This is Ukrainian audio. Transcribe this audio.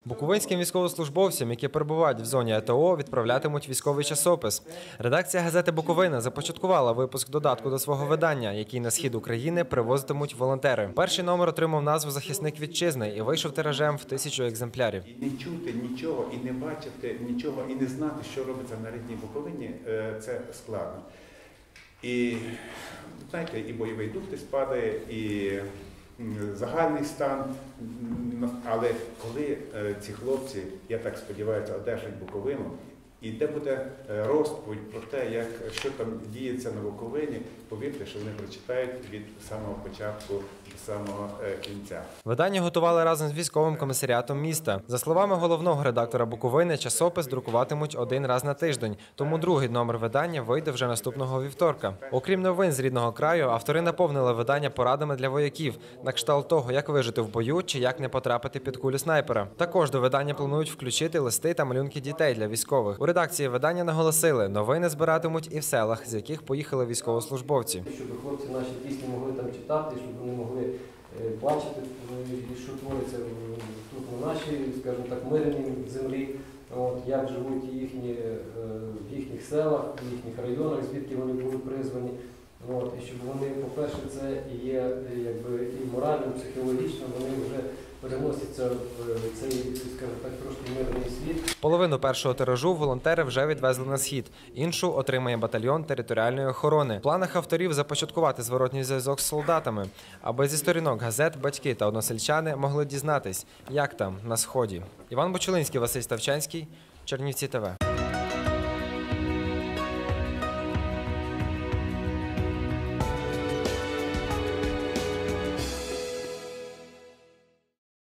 Буковинським військовослужбовцям, які перебувають в зоні АТО, відправлятимуть військовий часопис. Редакція газети «Буковина» започаткувала випуск додатку до свого видання, який на схід України привозитимуть волонтери. Перший номер отримав назву «Захисник вітчизни» і вийшов тиражем в 1000 екземплярів. І не чути нічого, і не бачити нічого, і не знати, що робиться на рідній Буковині, це складно. І, знаєте, і бойовий дух десь падає, і загальний стан, але коли ці хлопці, я так сподіваюся, одержать Буковину, і де буде розповідь про те, що там діється на Буковині, повірте, що вони прочитають від самого початку до самого кінця. Видання готували разом з військовим комісаріатом міста. За словами головного редактора Буковини, часопис друкуватимуть один раз на тиждень, тому другий номер видання вийде вже наступного вівторка. Окрім новин з рідного краю, автори наповнили видання порадами для вояків, на кшталт того, як вижити в бою чи як не потрапити під кулю снайпера. Також до видання планують включити листи та малюнки дітей для військових. У редакції видання наголосили, новини збиратимуть і в селах, з яких поїхали військовослужбовці. Щоб хлопці наші пісні могли там читати, щоб вони могли бачити, що твориться тут на нашій, скажімо так, мирній землі, як живуть в їхніх селах, в їхніх районах, звідки вони були призвані. І щоб вони, по-перше, це є і морально, і психологічно, вони вже переносяться в цей, скажімо так, трошки мирний світ. Половину першого тиражу волонтери вже відвезли на схід, іншу отримає батальйон територіальної охорони. В планах авторів започаткувати зворотній зв'язок з солдатами, аби зі сторінок газет батьки та односельчани могли дізнатись, як там на сході. Іван Бочулинський, Василь Ставчанський, Чернівці ТВ.